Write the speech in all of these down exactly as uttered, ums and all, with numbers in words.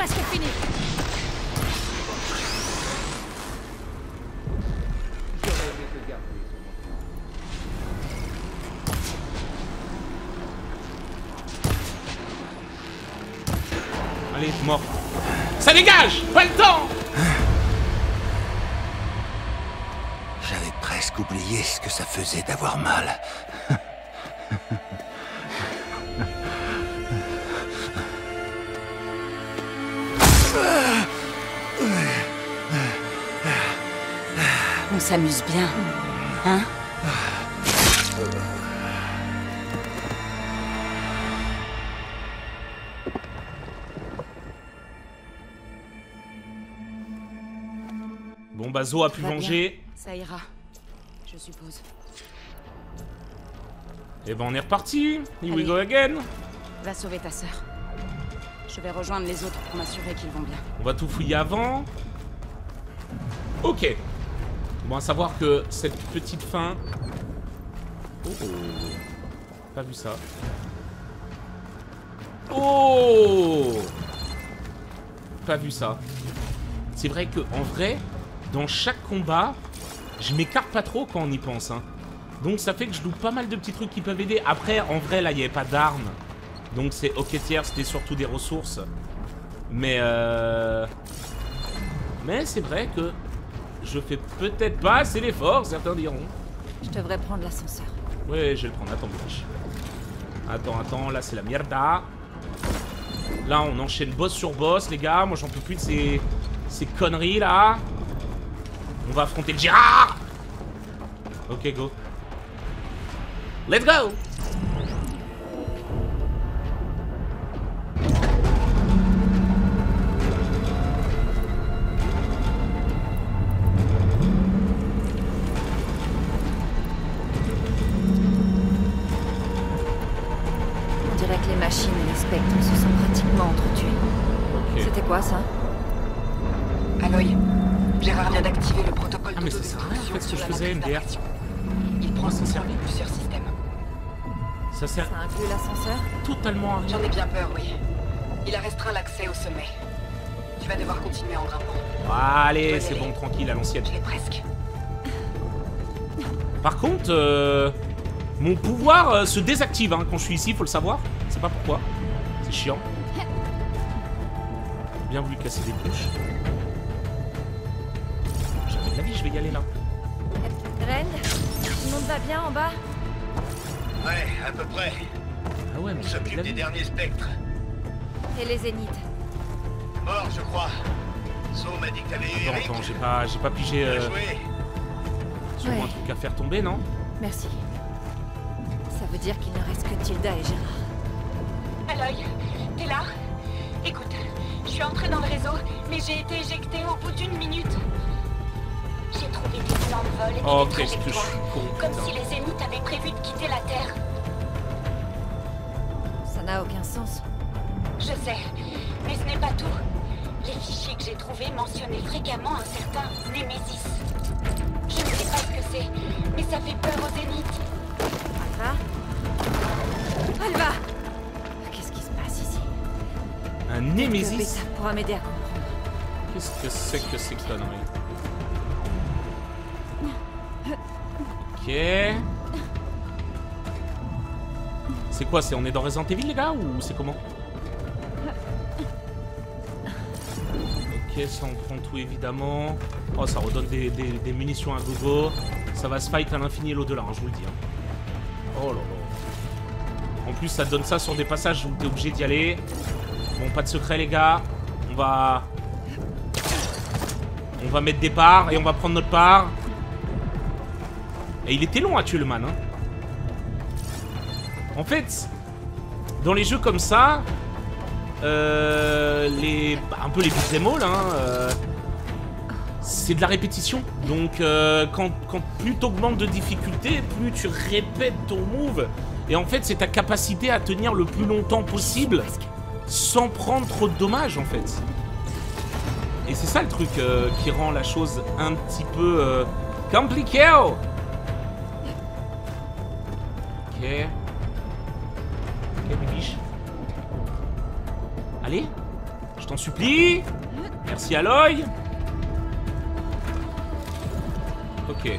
presque fini. Allez, mort. Ça dégage! Pas le temps! J'avais presque oublié ce que ça faisait d'avoir mal. On s'amuse bien, hein? Bon bah Zo a pu venger. Ça ira, je suppose. Et ben on est reparti. Here we Allez. go again. Va sauver ta sœur. Je vais rejoindre les autres pour m'assurer qu'ils vont bien. On va tout fouiller avant. Ok. Bon à savoir que cette petite fin... Oh, oh. Pas vu ça. Oh! Pas vu ça. C'est vrai que en vrai, dans chaque combat, je m'écarte pas trop quand on y pense. Hein. Donc ça fait que je loupe pas mal de petits trucs qui peuvent aider. Après, en vrai, là, il n'y avait pas d'armes. Donc c'est ok tiers, c'était surtout des ressources. Mais euh... Mais c'est vrai que je fais peut-être pas assez d'efforts, certains diront. Je devrais prendre l'ascenseur. Ouais, je vais le prendre, attends, biche. Attends, attends, là c'est la mierda. Là on enchaîne boss sur boss, les gars. Moi j'en peux plus de ces, ces conneries là. On va affronter le Gérard. Ok, go. Let's go. On dirait que les machines et les spectres se sont pratiquement entretués. Ok. C'était quoi ça? Aloy, Gérard vient d'activer le protocole Ah mais ça sert à rien en fait ce que je faisais, M D R. Il prend ça le sert contrôle de plusieurs systèmes. Ça sert Ça inclut l'ascenseur? totalement à rien. J'en ai bien peur, oui. Il a restreint l'accès au sommet. Tu vas devoir continuer en grimpant. Allez, c'est bon, tranquille, à l'ancienne. Je l'ai presque. Par contre, euh, mon pouvoir euh, se désactive hein, quand je suis ici, faut le savoir. Je sais pas pourquoi. C'est chiant. Bien voulu casser des couches. Jamais de la vie, je vais y aller là. Ren, tout le monde va bien en bas? Ouais, à peu près. Ah ouais, mais On jamais de s'occupe la des vie. derniers spectres. Et les zéniths? Mort, je crois. So m'a dit que t'avais eu Attends, Eric. attends, j'ai pas, j'ai pas pigé Bien euh, joué. sur Ouais. un truc à faire tomber, non? Merci. Ça veut dire qu'il ne reste que Tilda et Gérard. Aloy, t'es là? Écoute, je suis entrée dans le réseau, mais j'ai été éjectée au bout d'une minute. J'ai trouvé des plans de vol et Oh, des qu'est-ce que je trajectoires, suis con, comme putain. si les Zéniths avaient prévu de quitter la Terre. Ça n'a aucun sens. Je sais, mais ce n'est pas tout. Les fichiers que j'ai trouvés mentionnaient fréquemment un certain Némésis. Je ne sais pas ce que c'est, mais ça fait peur aux Zéniths. Alva? Alva! Qu'est-ce qui se passe ici? Un Le Némésis? bêta pourra m'aider à comprendre. Qu'est-ce que c'est que ces conneries? Ok. C'est quoi? C'est on est dans Resident Evil les gars ou c'est comment? Ok, ça on prend tout évidemment. Oh, ça redonne des, des- des munitions à gogo. Ça va se fight à l'infini et l'au-delà, hein, je vous le dis. hein. Oh là là. En plus, ça donne ça sur des passages où t'es obligé d'y aller. Bon, pas de secret les gars. On va... On va mettre des parts et on va prendre notre part. Et il était long à tuer le man. Hein. En fait, dans les jeux comme ça, euh, les, bah, un peu les beat'em all, hein, euh, c'est de la répétition. Donc, euh, quand, quand plus t'augmentes de difficulté, plus tu répètes ton move. Et en fait, c'est ta capacité à tenir le plus longtemps possible sans prendre trop de dommages, en fait. Et c'est ça le truc euh, qui rend la chose un petit peu euh, compliquée. Ok. Ok, bibiche. Allez. Je t'en supplie. Merci Aloy. Ok.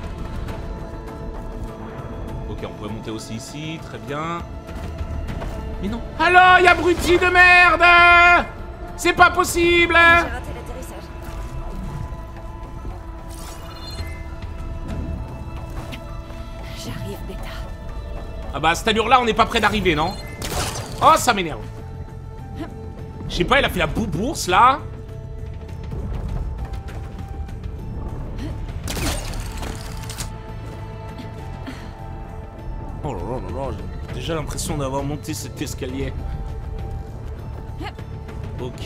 Ok, on pourrait monter aussi ici, très bien. Mais non. Aloy, abruti de merde! C'est pas possible! J'ai raté l'atterrissage. J'arrive, Beta. Ah bah, à cette allure-là, on n'est pas près d'arriver, non? Oh, ça m'énerve. Je sais pas, il a fait la boubourse, là. Oh là là là là, j'ai déjà l'impression d'avoir monté cet escalier. Ok.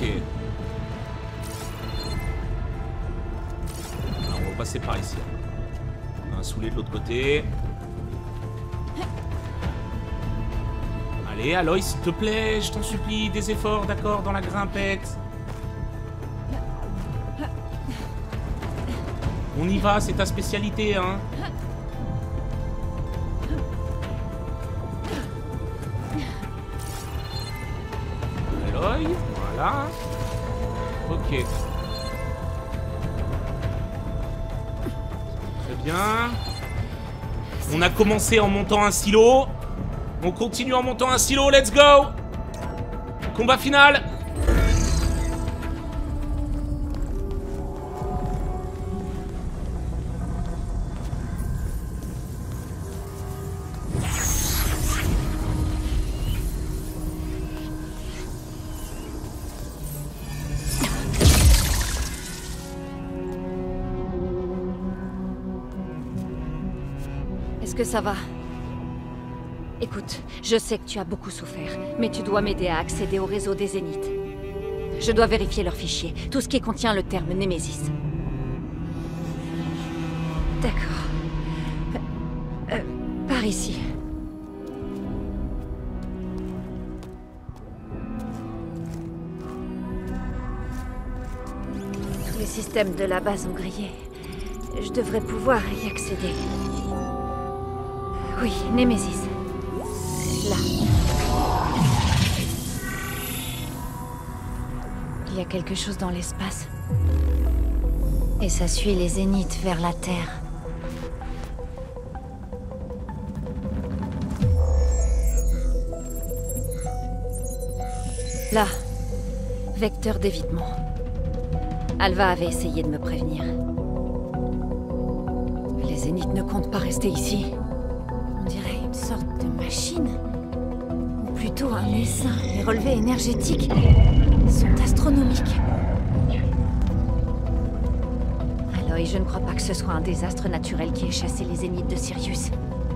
Alors, on va passer par ici. On a un soulet de l'autre côté. Allez, Aloy, s'il te plaît, je t'en supplie, des efforts, d'accord, dans la grimpette. On y va, c'est ta spécialité, hein. Aloy, voilà. Ok. Très bien. On a commencé en montant un silo. On continue en montant un silo, let's go! Combat final! Est-ce que ça va? Écoute, je sais que tu as beaucoup souffert, mais tu dois m'aider à accéder au réseau des Zéniths. Je dois vérifier leurs fichiers, tout ce qui contient le terme Némésis. D'accord. Euh, par ici. Tous les systèmes de la base ont grillé. Je devrais pouvoir y accéder. Oui, Némésis. Là. Il y a quelque chose dans l'espace. Et ça suit les Zéniths vers la Terre. Là. Vecteur d'évitement. Alva avait essayé de me prévenir. Les Zéniths ne comptent pas rester ici. On dirait une sorte de machine. Ou plutôt un essaim. Les relevés énergétiques sont astronomiques. Aloy, je ne crois pas que ce soit un désastre naturel qui ait chassé les Zéniths de Sirius.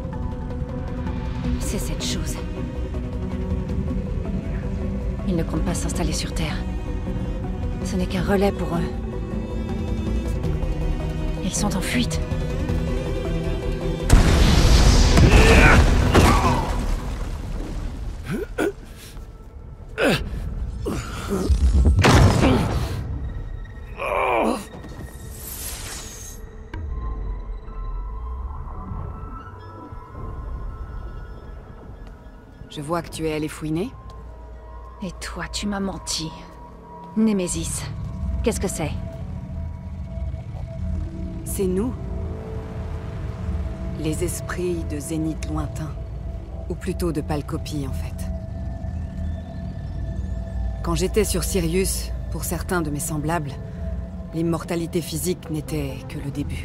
C'est cette chose. Ils ne comptent pas s'installer sur Terre. Ce n'est qu'un relais pour eux. Ils sont en fuite. Je vois que tu es allé fouiner. Et toi, tu m'as menti. Némésis. Qu'est-ce que c'est? C'est nous. Les esprits de Zénith lointains. Ou plutôt de Palcopie, en fait. Quand j'étais sur Sirius, pour certains de mes semblables, l'immortalité physique n'était que le début.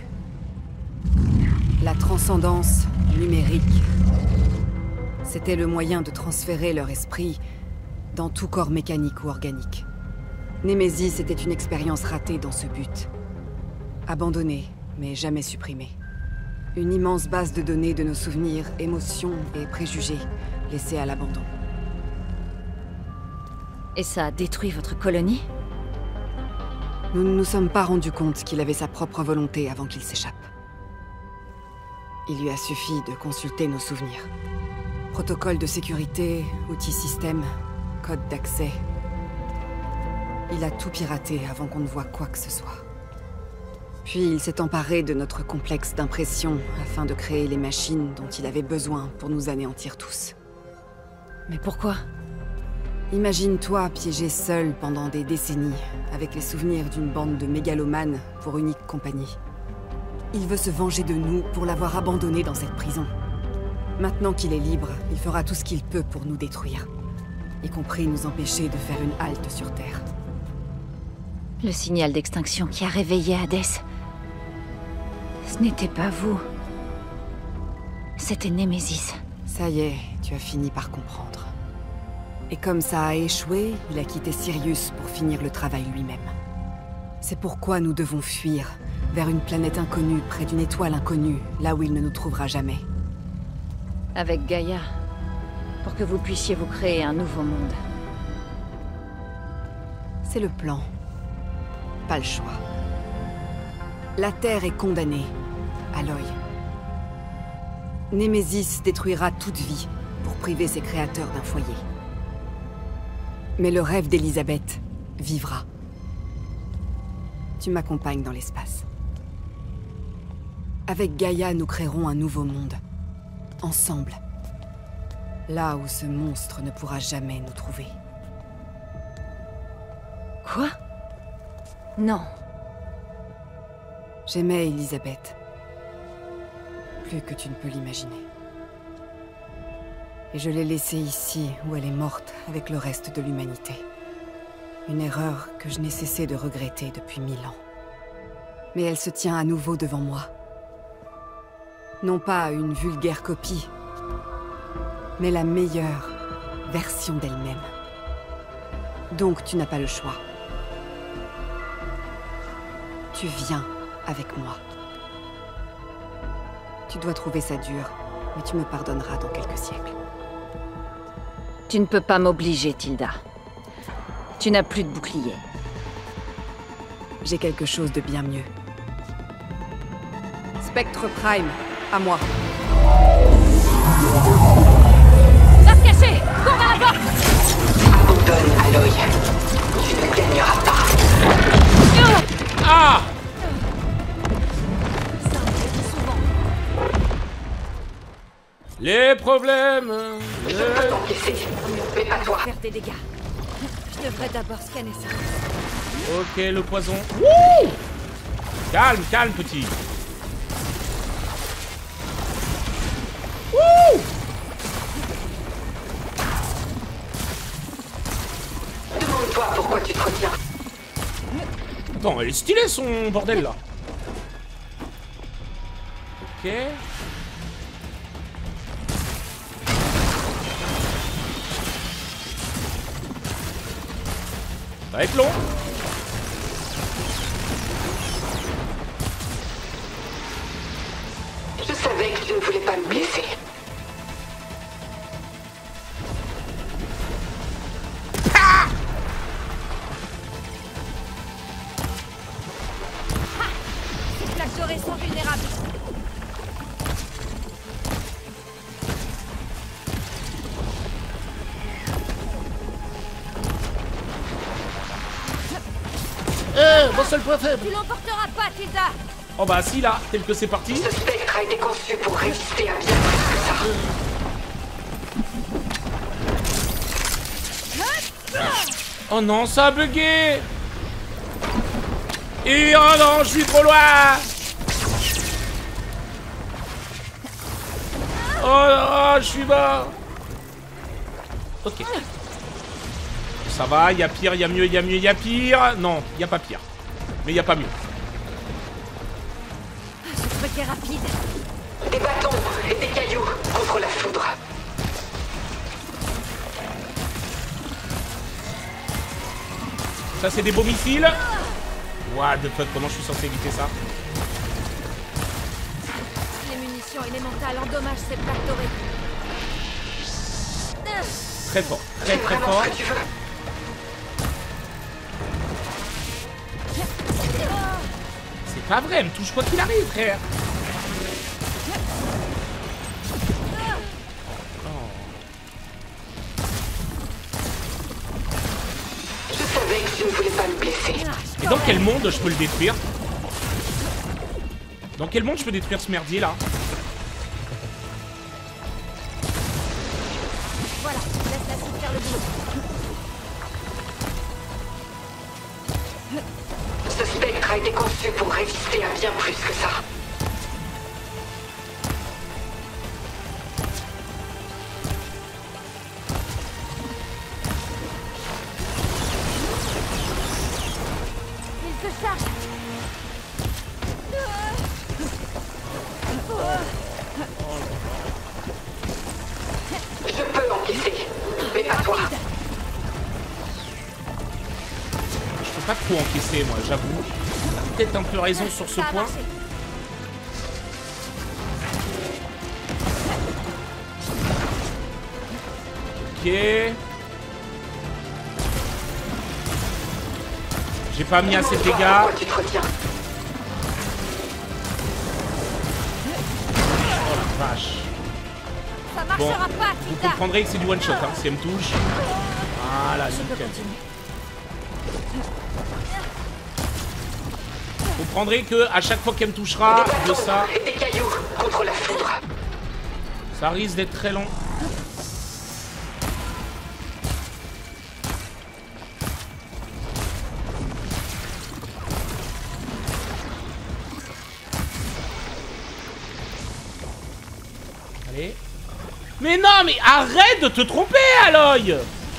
La transcendance numérique, c'était le moyen de transférer leur esprit dans tout corps mécanique ou organique. Némésis était une expérience ratée dans ce but. Abandonnée, mais jamais supprimée. Une immense base de données de nos souvenirs, émotions et préjugés, laissés à l'abandon. Et ça a détruit votre colonie? Nous ne nous sommes pas rendus compte qu'il avait sa propre volonté avant qu'il s'échappe. Il lui a suffi de consulter nos souvenirs. Protocole de sécurité, outils système, code d'accès. Il a tout piraté avant qu'on ne voie quoi que ce soit. Puis il s'est emparé de notre complexe d'impression afin de créer les machines dont il avait besoin pour nous anéantir tous. Mais pourquoi? Imagine-toi piégé seul pendant des décennies, avec les souvenirs d'une bande de mégalomanes pour unique compagnie. Il veut se venger de nous pour l'avoir abandonné dans cette prison. Maintenant qu'il est libre, il fera tout ce qu'il peut pour nous détruire. Y compris nous empêcher de faire une halte sur Terre. Le signal d'extinction qui a réveillé Hades. Ce n'était pas vous. C'était Némésis. Ça y est, tu as fini par comprendre. Et comme ça a échoué, il a quitté Sirius pour finir le travail lui-même. C'est pourquoi nous devons fuir, vers une planète inconnue, près d'une étoile inconnue, là où il ne nous trouvera jamais. Avec Gaïa, pour que vous puissiez vous créer un nouveau monde. C'est le plan. Pas le choix. La Terre est condamnée. Aloy. Némésis détruira toute vie pour priver ses créateurs d'un foyer. Mais le rêve d'Elisabeth vivra. Tu m'accompagnes dans l'espace. Avec Gaïa, nous créerons un nouveau monde. Ensemble. Là où ce monstre ne pourra jamais nous trouver. Quoi? Non. J'aimais Elisabeth. Plus que tu ne peux l'imaginer. Et je l'ai laissée ici, où elle est morte, avec le reste de l'humanité. Une erreur que je n'ai cessé de regretter depuis mille ans. Mais elle se tient à nouveau devant moi. Non pas une vulgaire copie, mais la meilleure version d'elle-même. Donc tu n'as pas le choix. Tu viens avec moi. Tu dois trouver ça dur, mais tu me pardonneras dans quelques siècles. Tu ne peux pas m'obliger, Tilda. Tu n'as plus de bouclier. J'ai quelque chose de bien mieux. Spectre Prime, à moi. Va se cacher! Cours vers la porte! Abandonne, Aloy. Tu ne gagneras pas. Ah! Ça arrive souvent. Les problèmes. Je peux pas t'encaisser, mais pas toi. Faire des dégâts. Je devrais d'abord scanner ça. Ok, le poison. Wouh! Calme, calme, petit. Wouh! Demande-toi pourquoi tu te retiens. Attends, elle est stylée son bordel là. Ok. Ça va être long. Je savais que tu ne voulais pas me blesser. Ces plaques dorées sont vulnérables. Eh, mon seul point faible. Tu l'emporteras pas, Tilda. Oh bah si là, tel que c'est parti. Ce spectre a été conçu pour résister à bien plus que ça. Oh non, ça a bugué. Et oh non, je suis trop loin. Oh non, je suis mort. Ok. Ça va, il y a pire, il y a mieux, il y a mieux, il y a pire. Non, il n'y a pas pire. Mais il n'y a pas mieux. Ce truc est rapide. Des bâtons et des cailloux contre la foudre. Ça, c'est des beaux missiles. What the fuck, comment je suis censé éviter ça? Les munitions élémentales endommagent ces plaques dorées. Très fort, très C'est très vraiment fort. ce que tu veux. C'est pas vrai, elle me touche quoi qu'il arrive, frère. Je savais que tu ne voulais pas me blesser. Et dans quel monde je peux le détruire? Dans quel monde je peux détruire ce merdier là? Voilà, laisse la soupe faire le boulot. Ce spectre a été conçu pour résister à bien plus que ça. Il se charge. Je peux encaisser, mais pas toi. Je peux pas trop encaisser, moi, j'avoue. T'as peut-être un peu raison sur ce Ça a point. marché. Ok. J'ai pas mis assez de dégâts. Pourquoi tu te retiens? Oh la vache. Ça Bon, marchera pas, vous Kita. comprendrez que c'est du one shot, hein, si elle me touche. Voilà, Je peux nickel. continuer. Vous comprendrez que à chaque fois qu'elle me touchera Des de bâtons ça, et des cailloux contre la foudre. ça risque d'être très long. Allez. Mais non, mais arrête de te tromper, Aloy!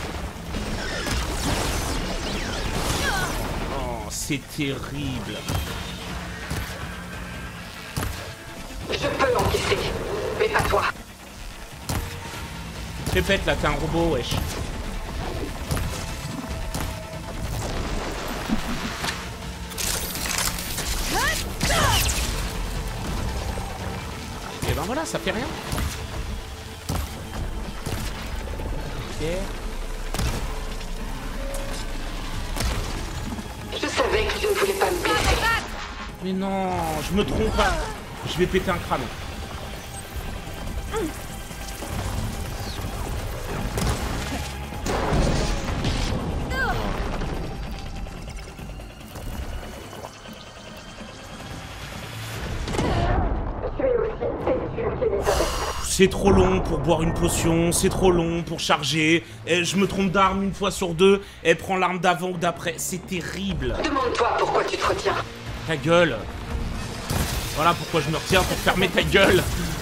Oh, c'est terrible. Je peux encaisser, mais pas toi. Répète là, t'es un robot, wesh. Et ben voilà, ça fait rien. Ok. Je savais que tu ne voulais pas me blesser. Mais non, je me trompe pas. Je vais péter un crâne. Tu es aussi têtu qu'Elisabeth. C'est trop long pour boire une potion, c'est trop long pour charger. Et je me trompe d'arme une fois sur deux. Elle prend l'arme d'avant ou d'après. C'est terrible. Demande-toi pourquoi tu te retiens. Ta gueule. Voilà pourquoi je me retiens, pour fermer ta gueule.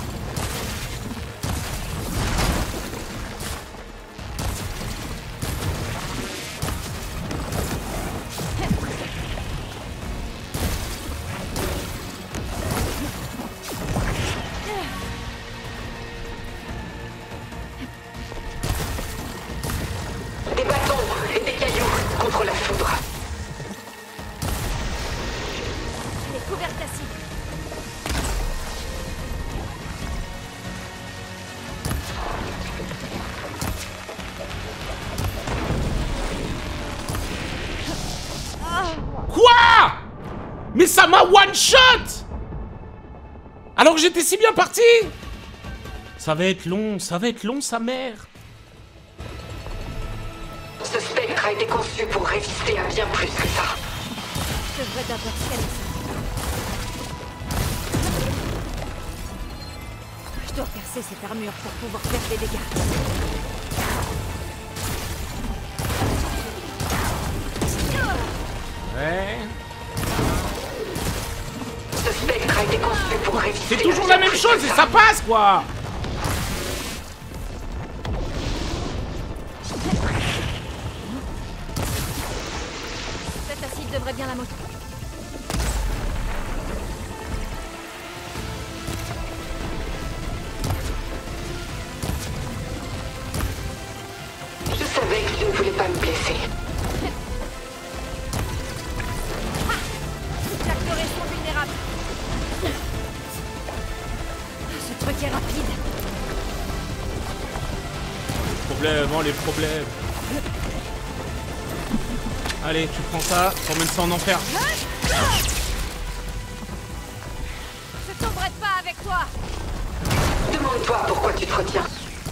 Des bâtons et des cailloux contre la foudre. Elle est couverte d'acide. Quoi? Mais ça m'a one shot. Alors que j'étais si bien parti. Ça va être long, ça va être long, sa mère. Ce spectre a été conçu pour résister à bien plus que ça. Je devrais d'abord scanner ça. Je dois percer cette armure pour pouvoir faire des dégâts. Ouais. Ce spectre a été conçu pour résister C'est à toujours bien la même plus chose que et ça. ça passe, quoi. Cet acide devrait bien la motiver. Je savais que tu ne voulais pas me blesser. Toutes les acteurs sont vulnérables. Ce truc est rapide. Problème, oh les problèmes. Allez, tu prends ça, t'emmènes ça en enfer. Je tomberai pas avec toi. Demande-toi pourquoi tu te retiens.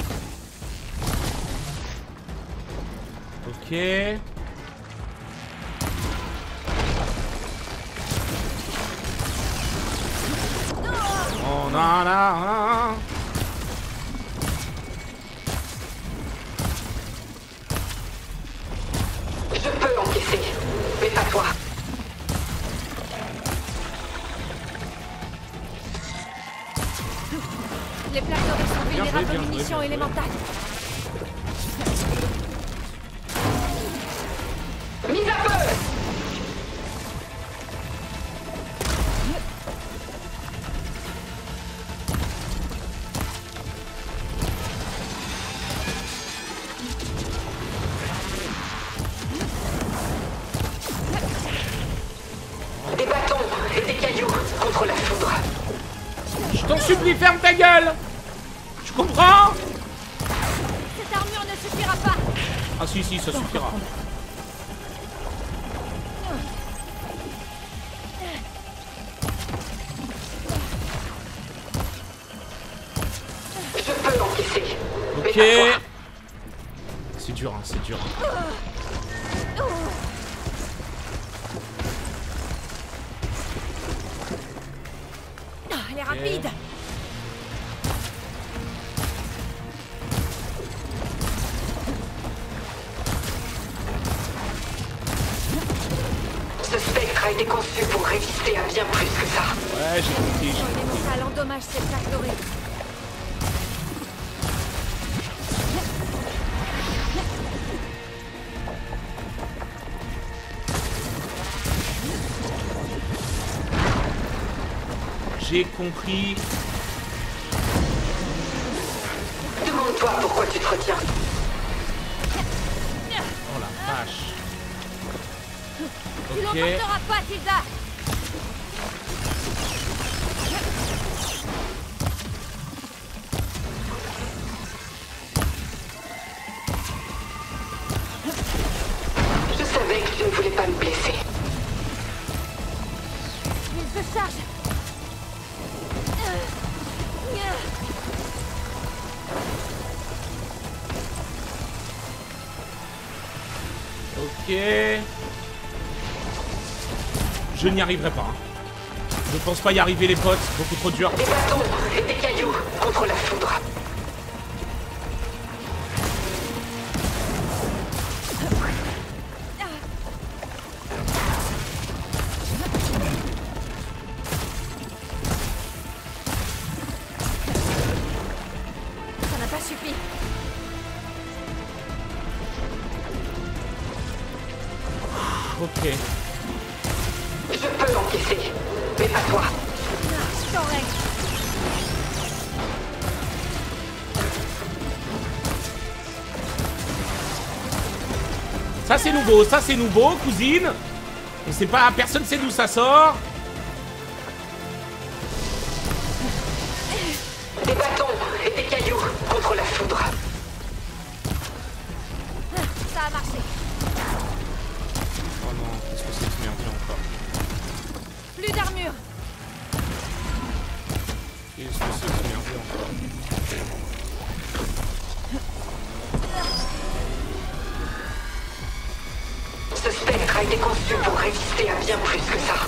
Ok. Oh non, non, non. Je peux encaisser, mais pas toi. munitions élémentales. Mise à feu! Des bâtons et des cailloux contre la foudre. Je t'en supplie, ferme ta gueule. Tu comprends? Cette armure ne suffira pas. Ah si, si, ça suffira. Je peux l'encaisser. Ok. C'est dur, hein, c'est dur. Ah, elle est rapide. Ce spectre a été conçu pour résister à bien plus que ça. Ouais, j'ai compris. j'ai compris. L'élémental endommage cette plaque dorée. J'ai compris. Demande-toi pourquoi tu te retiens. Oh la vache. Tu Ok. l'emporteras pas, Tilda. Je savais que tu ne voulais pas me blesser. Mise de charge. Ok. Je n'y arriverai pas. hein. Je pense pas y arriver les potes, beaucoup trop dur. Des bâtons et des cailloux contre la foudre. Ça n'a pas suffi. Ok. Je peux l'encaisser, mais pas toi. Je t'en règle. Ça c'est nouveau, ça c'est nouveau, cousine. On sait pas, personne sait d'où ça sort. Des bâtons et des cailloux contre la foudre. Ça a marché. Oh non, qu'est-ce que c'est que ce merdier encore? Plus d'armure. Qu'est-ce que c'est que ce merdier encore? Ce spectre a été conçu pour résister à bien plus que ça.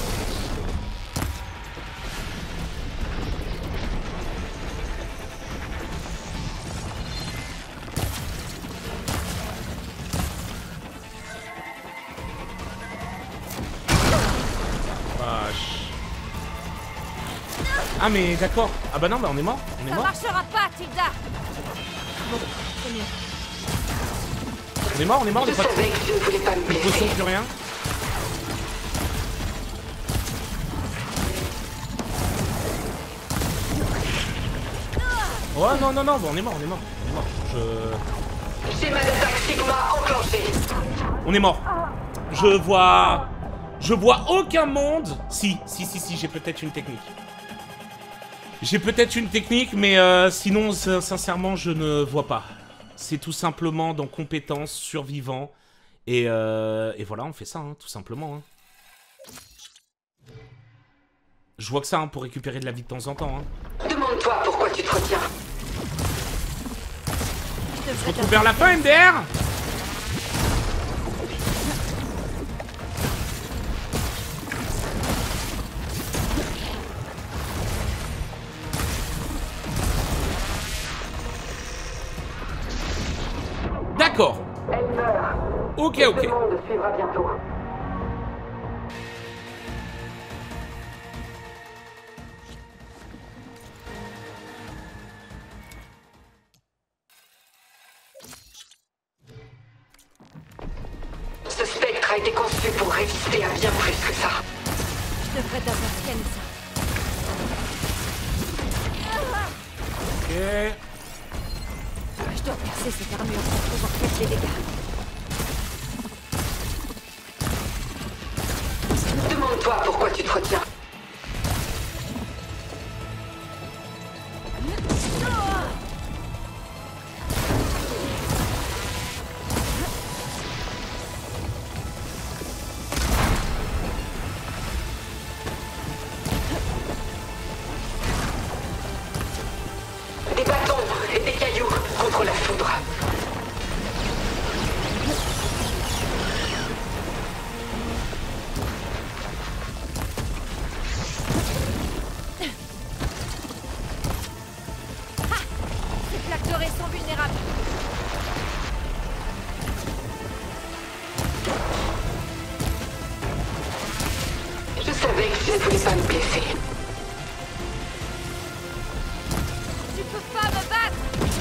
Vache. Ah mais d'accord. Ah bah non, bah on est mort. On est Ça mort. marchera pas, Tilda. Bon, c'est mieux. On est mort, on est mort, Je les potes. savais que tu ne voulais pas me Plus de potions, blesser. plus rien. Oh non, non, non, bon, on est mort, on est mort. On est mort. Je... Schéma d'attaque Sigma enclenché. On est mort. Je vois... Je vois aucun monde. Si, si, si, si, j'ai peut-être une technique. J'ai peut-être une technique, mais euh, sinon, sin- sincèrement, je ne vois pas. C'est tout simplement dans compétences, survivant. Et, euh, et voilà, on fait ça, hein, tout simplement. Hein. Je vois que ça, hein, pour récupérer de la vie de temps en temps. Hein. Demande-toi pourquoi tu te retiens. Je te On se retrouve vers la fin, M D R. D'accord. Elle meurt. Ok, Ce ok. monde suivra bientôt. conçu pour résister à bien plus que ça. Je devrais d'abord scanner ça. Ok. Je dois percer cette armure pour pouvoir faire des dégâts. Demande-toi pourquoi tu te retiens. Des bâtons et des cailloux contre la foudre. Ces plaques dorées sont vulnérables. Je savais que je ne voulais pas me blesser. Tu peux pas me battre!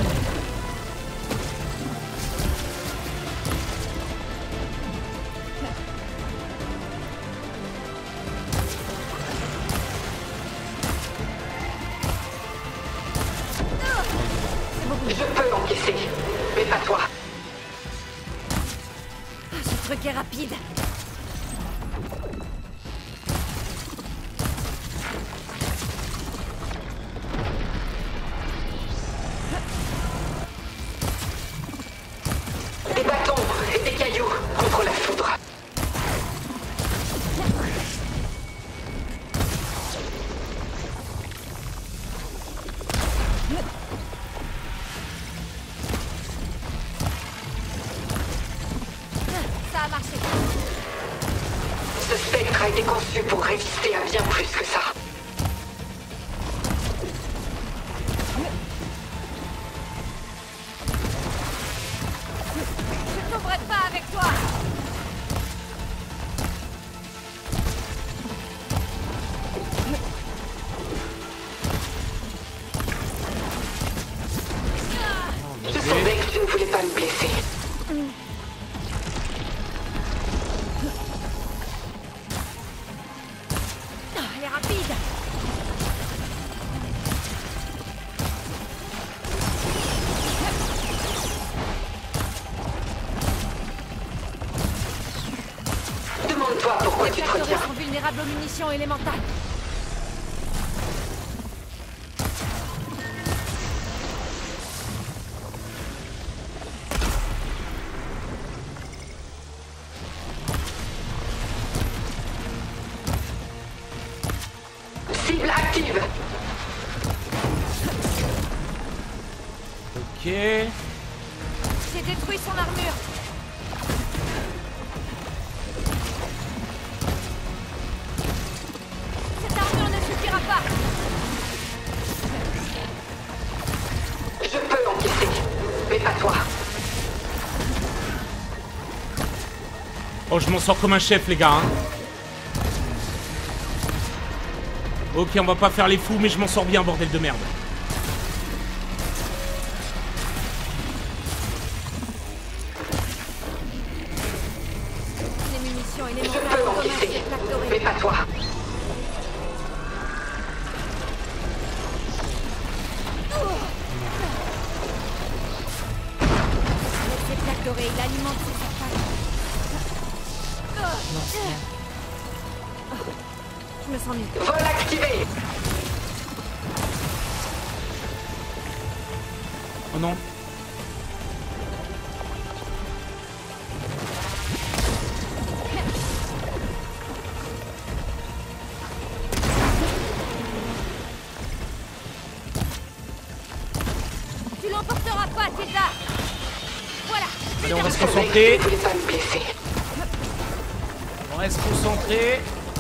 Je peux encaisser, mais pas toi. Ah, ce truc est rapide. Des bâtons et des cailloux contre la foudre. Ça a marché. Ce spectre a été conçu pour résister à bien plus que ça. Je tomberai pas avec toi. Je savais que tu ne voulais pas me blesser. Ah, elle est rapide. Demande-toi pourquoi tu te Les retiens. sont vulnérables aux munitions élémentales. Cible active. Ok. J'ai détruit son armure. Cette armure ne suffira pas. Je peux encaisser, mais pas toi. Oh, je m'en sors comme un chef, les gars. Hein. Ok, on va pas faire les fous, mais je m'en sors bien, bordel de merde. Les munitions Je élémentales peux ont commun encaisser, ces plaques dorées. mais pas toi. Avec ces plaques dorées, il alimente ses attaques. Je me sens mieux. Vol activé. Oh non. Tu l'emporteras pas, Tilda. Voilà. Allez, on va se Je savais que concentrer. tu ne voulais pas me blesser. On reste concentré.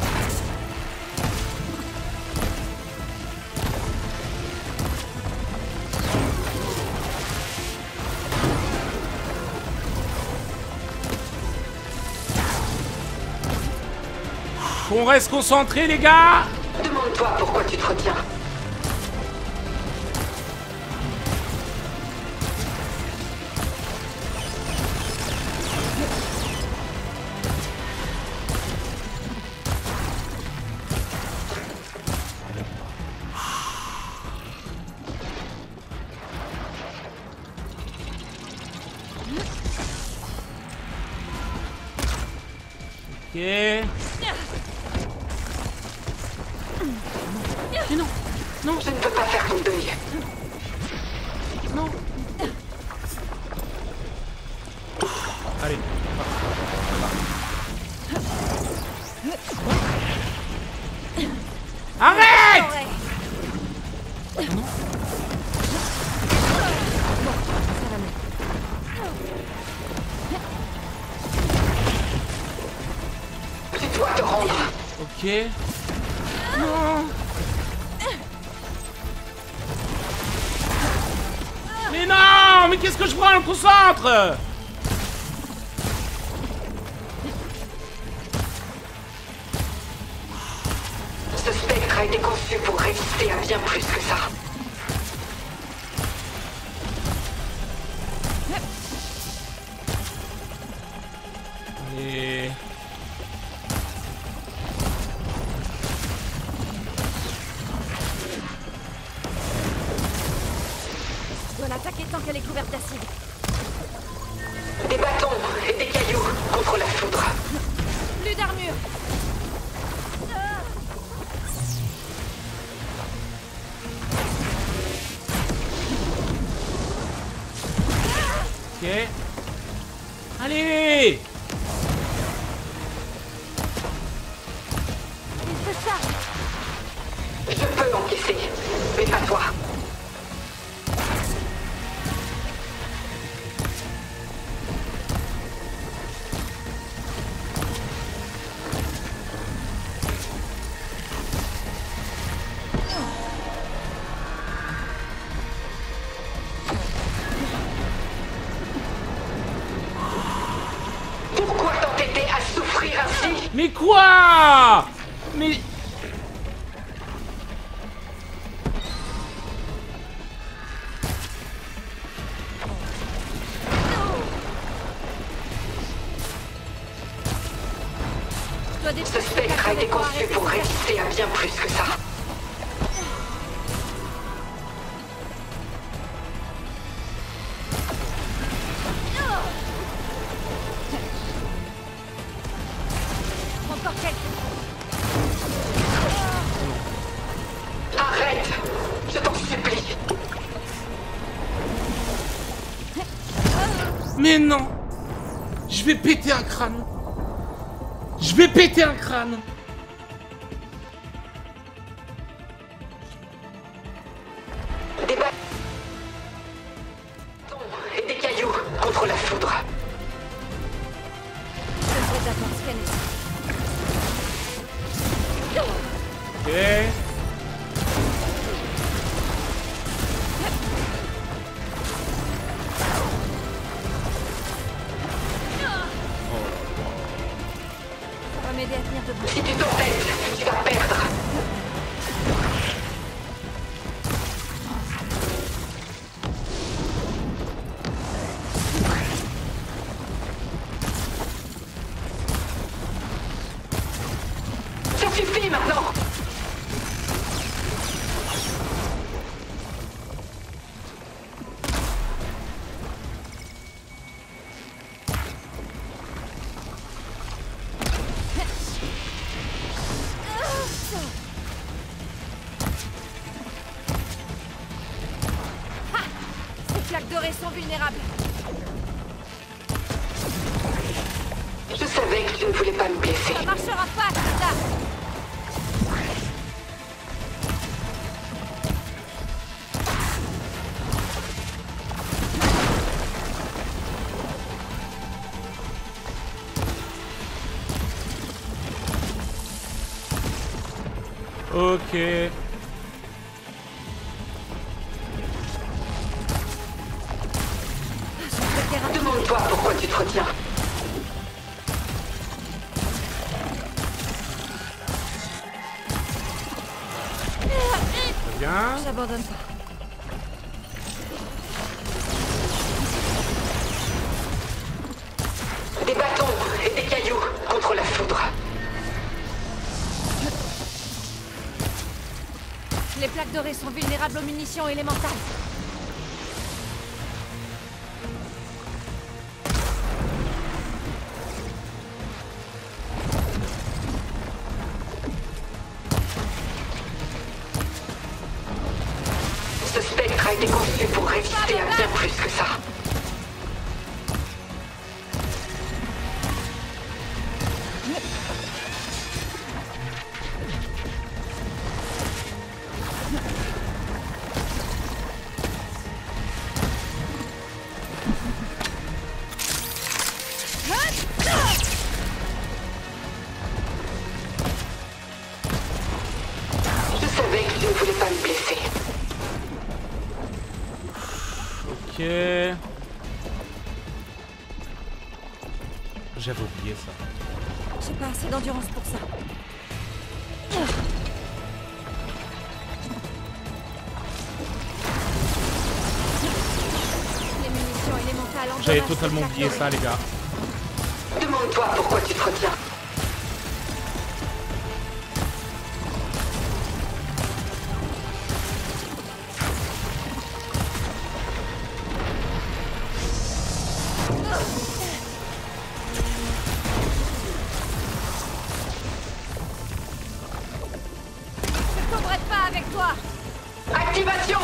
On reste concentré, les gars. Demande-toi pourquoi tu te retiens. Ok. Mais non. Non. Je ne peux pas faire ton deuil. Non. Allez. Arrête! Non. Tu dois te rendre. Ok. Non. Mais non! Mais qu'est-ce que je prends? On concentre! Ce spectre a été conçu pour résister à bien plus que ça. Et... Je dois l'attaquer tant qu'elle est couverte d'acide. Des bâtons et des cailloux contre la foudre. Plus d'armure. Ok. Allez! Il se charge. Je peux encaisser, mais pas toi. Pourquoi t'entêter à souffrir ainsi? Mais quoi? Mais... Je dois Ce détruire spectre a été pour conçu arrêter pour cette résister à bien plus que ça. Encore quelques. Arrête! Je t'en supplie! Mais non! Je vais péter un crâne! Je vais péter un crâne! Des bâtons et des cailloux contre la foudre. Je devrais d'abord scanner. Ok. Ça va m'aider à tenir debout. Si tu t'entêtes, tu vas perdre. Ça suffit maintenant! Ces flaques dorées sont vulnérables. Je savais que tu ne voulais pas me blesser. Ça marchera pas, tout ça. Ok. Demande-toi pourquoi tu te retiens. Très bien. J'abandonne pas. Des bâtons et des cailloux contre la foudre. Les plaques dorées sont vulnérables aux munitions élémentales. Je savais que tu ne voulais pas me blesser. Ok. J'avais oublié ça. J'ai pas assez d'endurance pour ça. Les munitions élémentales en J'avais totalement oublié ça, les gars. Demande-toi pourquoi tu te retiens. Je tomberai pas avec toi. Activation!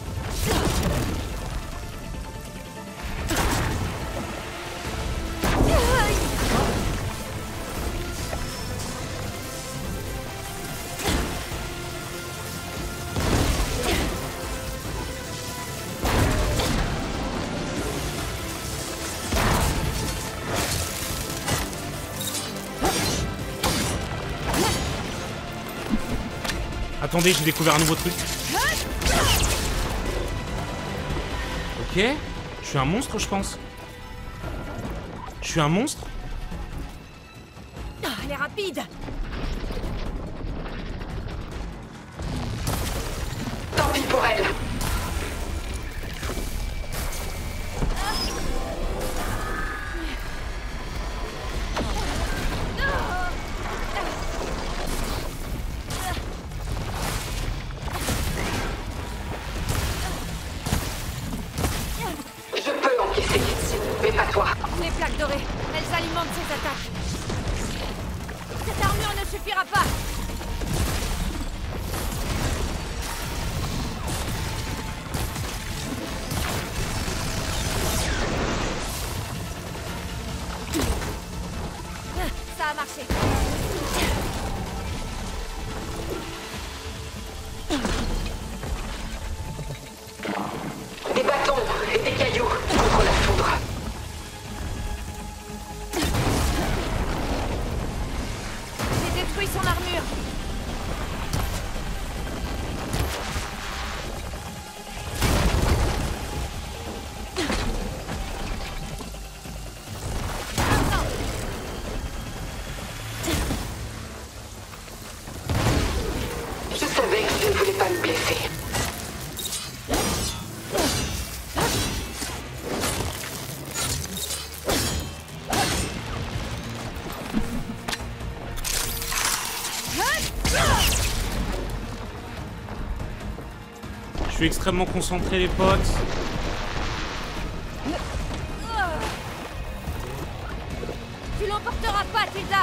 Attendez, j'ai découvert un nouveau truc. Ok. Je suis un monstre, je pense. Je suis un monstre. Ah, elle est rapide. Tant pis pour elle. Je peux encaisser, mais pas toi. Les plaques dorées, elles alimentent ses attaques. Cette armure ne suffira pas. Ça a marché. Des bâtons et des cailloux contre la foudre. J'ai détruit son armure. Je savais que tu ne voulais pas me blesser. Je suis extrêmement concentré, les potes. Tu l'emporteras pas, Tilda.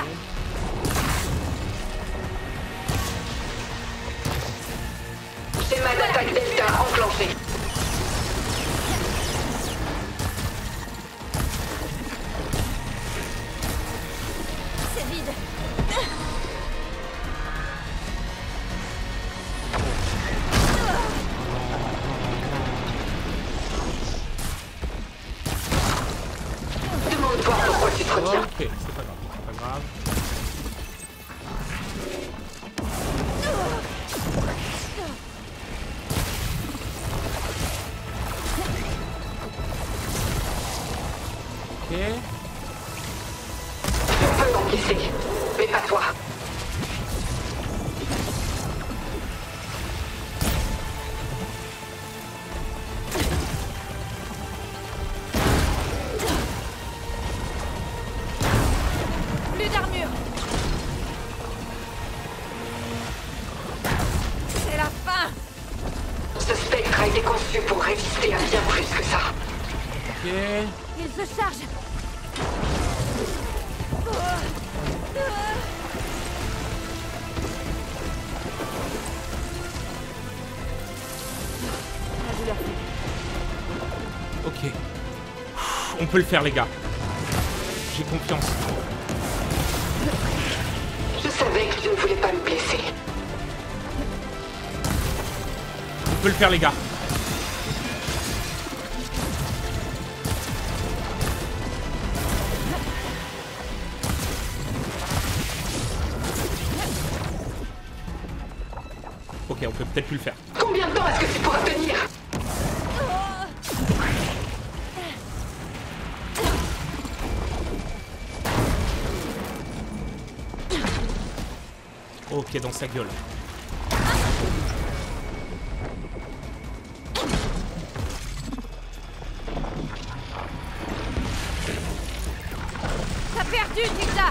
Schéma d'attaque Delta enclenché. C'est vide. Demande-toi pourquoi tu te retiens. Ok, c'est pas grave, c'est pas grave. Ok. Je peux encaisser, mais pas toi. Plus d'armure. C'est la fin. Ce spectre a été conçu pour résister à bien plus que ça. Ok. Il se charge. Ok. On peut le faire, les gars. J'ai confiance. Je savais que tu ne voulais pas me blesser. On peut le faire, les gars. on peut peut-être plus le faire. Combien de temps est-ce que tu pourras tenir? Ok, dans sa gueule. T'as perdu, Tilda.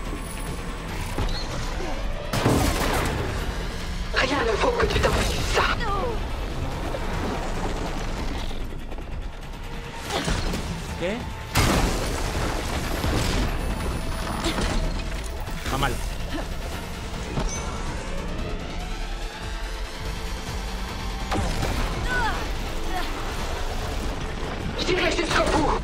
Rien ne vaut que tu t'infliges ça. Ok. Pas mal. J'irai jusqu'au bout.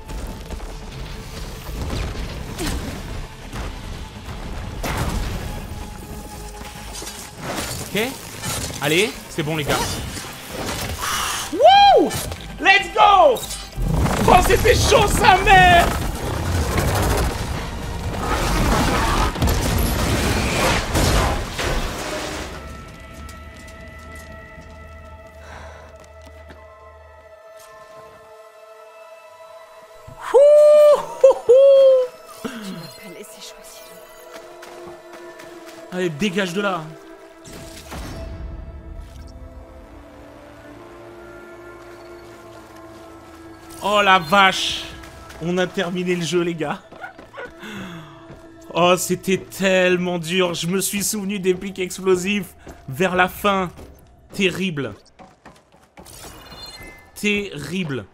Ok. Allez, c'est bon les gars. Wouh! Let's go! Oh, c'était chaud sa mère! Allez, dégage de là. Oh la vache. On a terminé le jeu, les gars. Oh, c'était tellement dur. Je me suis souvenu des pics explosifs vers la fin. Terrible. Terrible.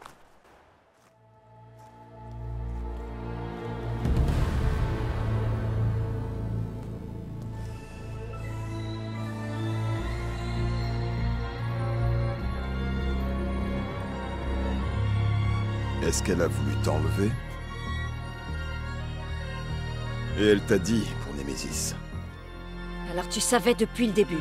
Est-ce qu'elle a voulu t'enlever? Et elle t'a dit pour Némésis. Alors tu savais depuis le début.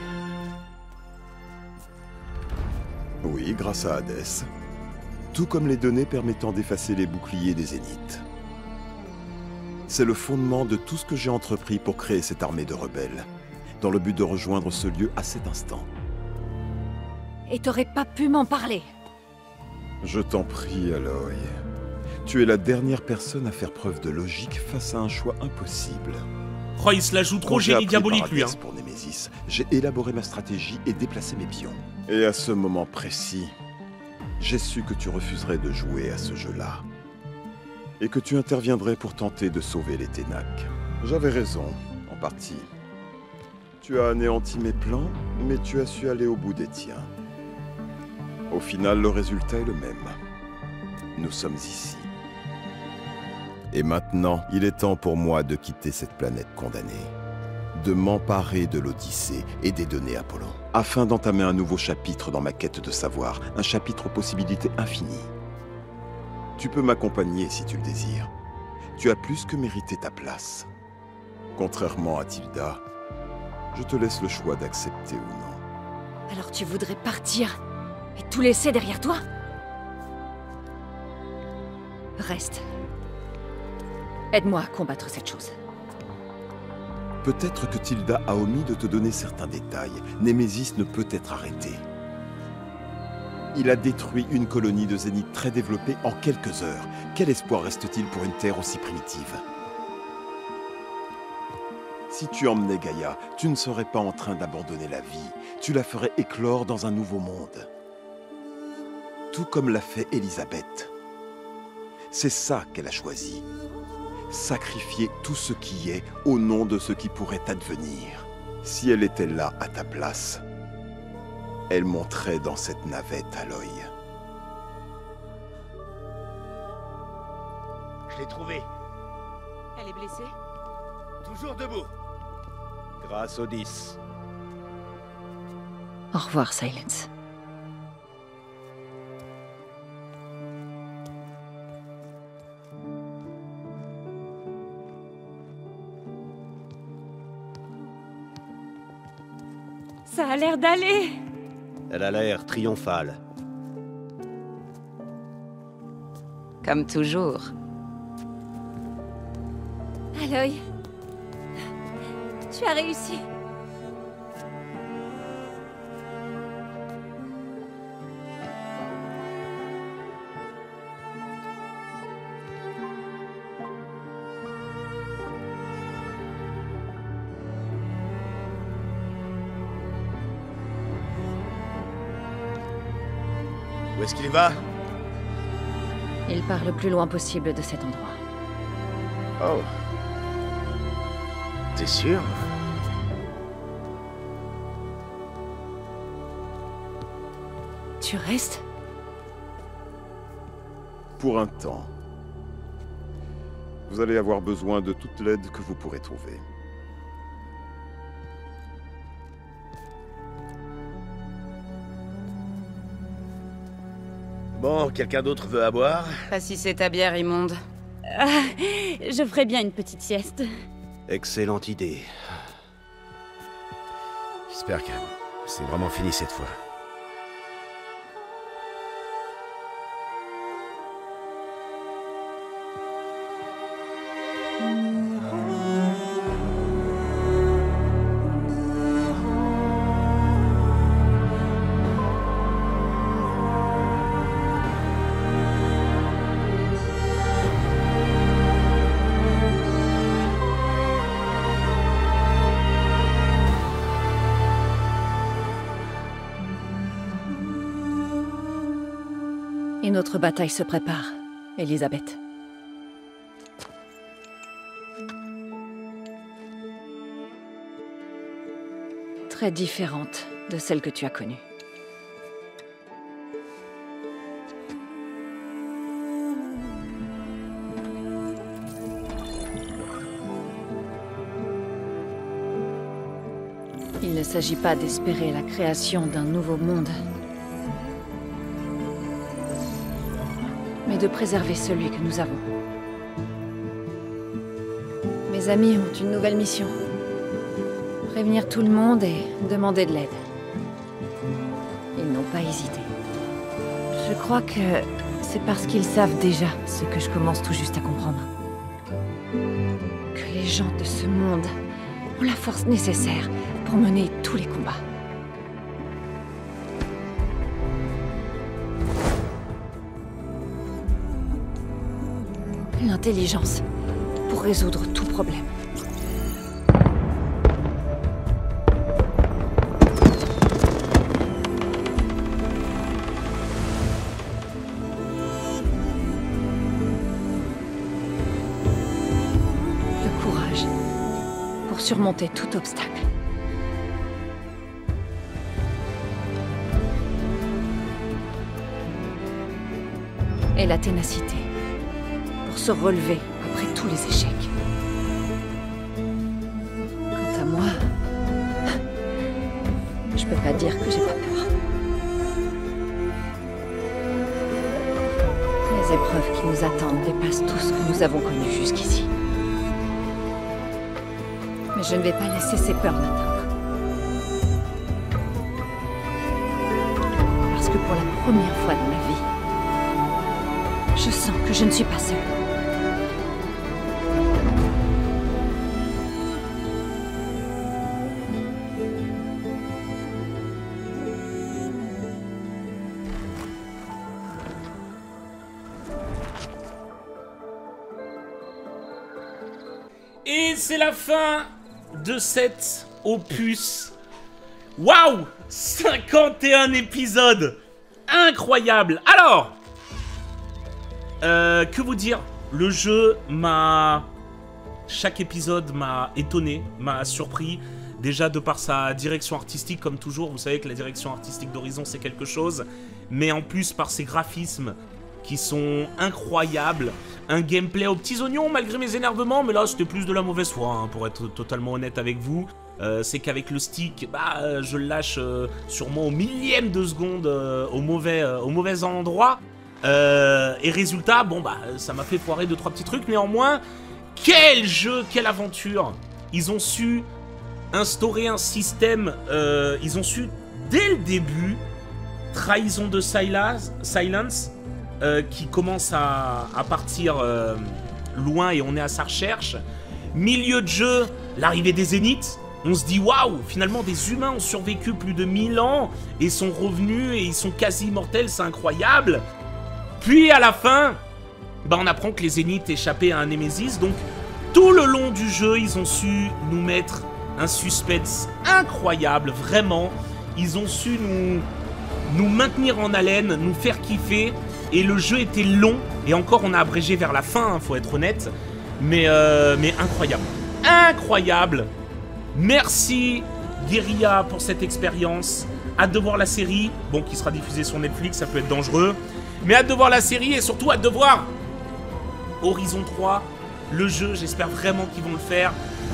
Oui, grâce à Hadès. Tout comme les données permettant d'effacer les boucliers des Zéniths. C'est le fondement de tout ce que j'ai entrepris pour créer cette armée de rebelles, dans le but de rejoindre ce lieu à cet instant. Et t'aurais pas pu m'en parler. Je t'en prie, Aloy. Tu es la dernière personne à faire preuve de logique face à un choix impossible. Oh, il se la joue trop Quand j'ai génie appris diabolique, par lui. Hein. Hadès pour Némésis, j'ai élaboré ma stratégie et déplacé mes pions. Et à ce moment précis, j'ai su que tu refuserais de jouer à ce jeu-là. Et que tu interviendrais pour tenter de sauver les Ténac. J'avais raison, en partie. Tu as anéanti mes plans, mais tu as su aller au bout des tiens. Au final, le résultat est le même. Nous sommes ici. Et maintenant, il est temps pour moi de quitter cette planète condamnée, de m'emparer de l'Odyssée et des données Apollon, afin d'entamer un nouveau chapitre dans ma quête de savoir, un chapitre aux possibilités infinies. Tu peux m'accompagner si tu le désires. Tu as plus que mérité ta place. Contrairement à Tilda, je te laisse le choix d'accepter ou non. Alors tu voudrais partir et tout laisser derrière toi? Reste. Aide-moi à combattre cette chose. Peut-être que Tilda a omis de te donner certains détails. Némésis ne peut être arrêté. Il a détruit une colonie de Zénith très développée en quelques heures. Quel espoir reste-t-il pour une Terre aussi primitive? Si tu emmenais Gaïa, tu ne serais pas en train d'abandonner la vie. Tu la ferais éclore dans un nouveau monde. Tout comme l'a fait Elisabeth. C'est ça qu'elle a choisi. Sacrifier tout ce qui est au nom de ce qui pourrait advenir. Si elle était là à ta place, elle monterait dans cette navette, Aloy. Je l'ai trouvée. Elle est blessée? Toujours debout. Grâce aux dix. Au revoir, Silence. Ça a l'air d'aller. Elle a l'air triomphale. Comme toujours. Aloy, tu as réussi. est-ce qu'il va? Il part le plus loin possible de cet endroit. Oh. T'es sûr? Tu restes? Pour un temps. Vous allez avoir besoin de toute l'aide que vous pourrez trouver. Bon, quelqu'un d'autre veut à boire? Pas si c'est ta bière immonde. Ah, je ferais bien une petite sieste. Excellente idée. J'espère que c'est vraiment fini cette fois. Une autre bataille se prépare, Elisabeth. Très différente de celle que tu as connue. Il ne s'agit pas d'espérer la création d'un nouveau monde, mais de préserver celui que nous avons. Mes amis ont une nouvelle mission. Prévenir tout le monde et demander de l'aide. Ils n'ont pas hésité. Je crois que c'est parce qu'ils savent déjà ce que je commence tout juste à comprendre. Que les gens de ce monde ont la force nécessaire pour mener tous les combats. L'intelligence pour résoudre tout problème. Le courage pour surmonter tout obstacle. Et la ténacité se relever après tous les échecs. Quant à moi, je peux pas dire que j'ai pas peur. Les épreuves qui nous attendent dépassent tout ce que nous avons connu jusqu'ici. Mais je ne vais pas laisser ces peurs m'atteindre. Parce que pour la première fois dans ma vie, je sens que je ne suis pas seule. Et c'est la fin de cet opus. Waouh, cinquante et un épisodes. Incroyable. Alors, euh, que vous dire? Le jeu m'a... Chaque épisode m'a étonné, m'a surpris. Déjà de par sa direction artistique, comme toujours. Vous savez que la direction artistique d'Horizon, c'est quelque chose. Mais en plus, par ses graphismes qui sont incroyables. Un gameplay aux petits oignons, malgré mes énervements. Mais là, c'était plus de la mauvaise foi, hein, pour être totalement honnête avec vous. Euh, c'est qu'avec le stick, bah, je le lâche euh, sûrement au millième de seconde euh, au, mauvais, euh, au mauvais endroit. Euh, et résultat, bon, bah, ça m'a fait foirer deux trois petits trucs. Néanmoins, quel jeu, quelle aventure. Ils ont su instaurer un système, euh, ils ont su, dès le début, trahison de Silence, silence euh, qui commence à, à partir euh, loin et on est à sa recherche. Milieu de jeu, l'arrivée des Zéniths. On se dit, waouh, finalement, des humains ont survécu plus de mille ans et sont revenus et ils sont quasi immortels, c'est incroyable. Puis, à la fin, bah, on apprend que les Zéniths échappaient à un Némésis. Donc, tout le long du jeu, ils ont su nous mettre un suspense incroyable, vraiment. Ils ont su nous, nous maintenir en haleine, nous faire kiffer. Et le jeu était long, et encore on a abrégé vers la fin, hein, faut être honnête. Mais, euh, mais incroyable. Incroyable. Merci Guerrilla pour cette expérience. Hâte de voir la série. Bon, qui sera diffusée sur Netflix, ça peut être dangereux. Mais hâte de voir la série et surtout hâte de voir Horizon trois. Le jeu, j'espère vraiment qu'ils vont le faire.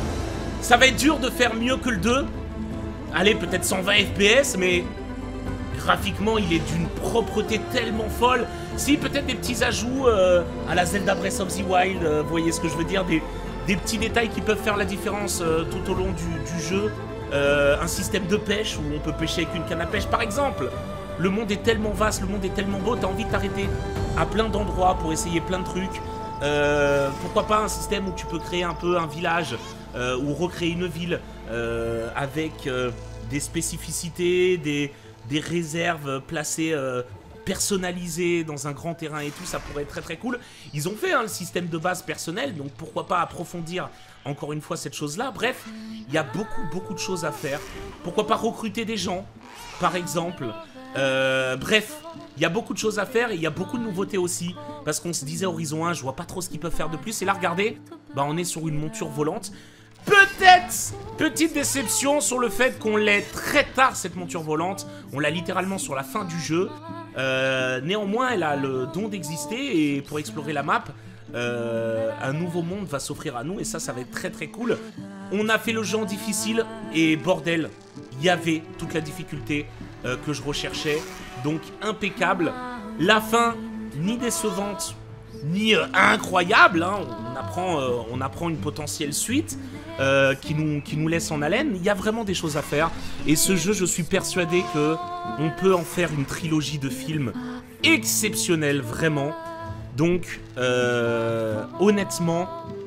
Ça va être dur de faire mieux que le deux. Allez, peut-être cent vingt F P S, mais graphiquement, il est d'une propreté tellement folle. Si, peut-être des petits ajouts euh, à la Zelda Breath of the Wild, euh, vous voyez ce que je veux dire, des, des petits détails qui peuvent faire la différence euh, tout au long du, du jeu. Euh, un système de pêche où on peut pêcher avec une canne à pêche, par exemple. Le monde est tellement vaste, le monde est tellement beau, t'as envie de t'arrêter à plein d'endroits pour essayer plein de trucs. Euh, pourquoi pas un système où tu peux créer un peu un village euh, ou recréer une ville euh, avec euh, des spécificités, des, des réserves placées, euh, personnalisées dans un grand terrain et tout, ça pourrait être très très cool. Ils ont fait hein, le système de base personnel, donc pourquoi pas approfondir encore une fois cette chose-là. Bref, il y a beaucoup beaucoup de choses à faire. Pourquoi pas recruter des gens, par exemple. Euh, bref, il y a beaucoup de choses à faire et il y a beaucoup de nouveautés aussi. Parce qu'on se disait Horizon un, je vois pas trop ce qu'ils peuvent faire de plus. Et là, regardez, bah on est sur une monture volante. Peut-être, petite déception sur le fait qu'on l'ait très tard, cette monture volante. On l'a littéralement sur la fin du jeu. Euh, néanmoins, elle a le don d'exister et pour explorer la map, euh, un nouveau monde va s'offrir à nous et ça, ça va être très très cool. On a fait le jeu en difficile et bordel, il y avait toute la difficulté euh, que je recherchais. Donc impeccable. La fin, ni décevante, ni euh, incroyable. Hein. On, apprend, euh, on apprend une potentielle suite euh, qui, nous, qui nous laisse en haleine. Il y a vraiment des choses à faire. Et ce jeu, je suis persuadé que on peut en faire une trilogie de films exceptionnelle, vraiment. Donc, euh, honnêtement,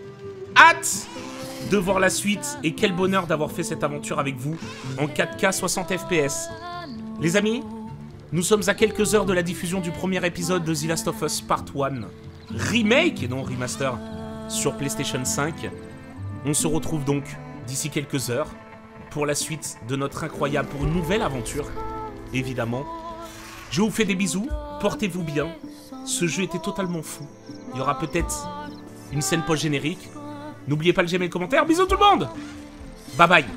hâte de voir la suite. Et quel bonheur d'avoir fait cette aventure avec vous en quatre K soixante F P S. Les amis, nous sommes à quelques heures de la diffusion du premier épisode de The Last of Us Part un. Remake et non remaster sur PlayStation cinq. On se retrouve donc d'ici quelques heures pour la suite de notre incroyable, pour une nouvelle aventure, évidemment. Je vous fais des bisous, portez-vous bien. Ce jeu était totalement fou. Il y aura peut-être une scène post-générique. N'oubliez pas le j'aime et le commentaire. Bisous tout le monde. Bye bye.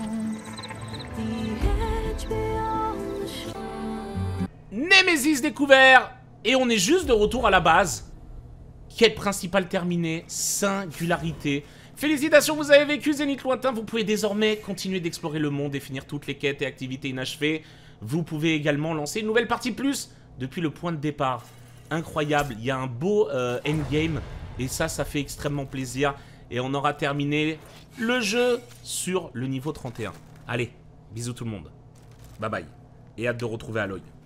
Nemesis découvert. Et on est juste de retour à la base. Quête principale terminée. Singularité. Félicitations, vous avez vécu Zénith Lointain. Vous pouvez désormais continuer d'explorer le monde et finir toutes les quêtes et activités inachevées. Vous pouvez également lancer une nouvelle partie plus depuis le point de départ. Incroyable, il y a un beau euh, endgame et ça, ça fait extrêmement plaisir. Et on aura terminé le jeu sur le niveau trente et un. Allez, bisous tout le monde. Bye bye. Et hâte de retrouver Aloy.